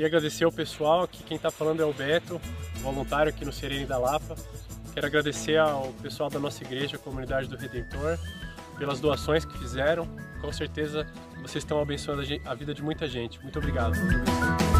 Queria agradecer ao pessoal, aqui quem está falando é o Beto, voluntário aqui no Sirene da Lapa. Quero agradecer ao pessoal da nossa igreja, a Comunidade do Redentor, pelas doações que fizeram. Com certeza vocês estão abençoando a vida de muita gente. Muito obrigado.